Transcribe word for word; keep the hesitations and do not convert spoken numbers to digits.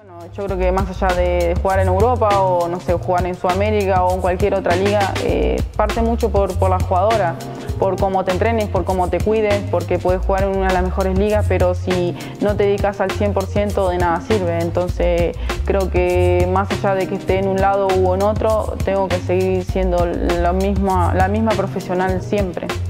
Bueno, yo creo que más allá de jugar en Europa o no sé, jugar en Sudamérica o en cualquier otra liga, eh, parte mucho por, por la jugadora, por cómo te entrenes, por cómo te cuides, porque puedes jugar en una de las mejores ligas, pero si no te dedicas al cien por ciento de nada sirve. Entonces creo que más allá de que esté en un lado u en otro, tengo que seguir siendo la misma, la misma profesional siempre.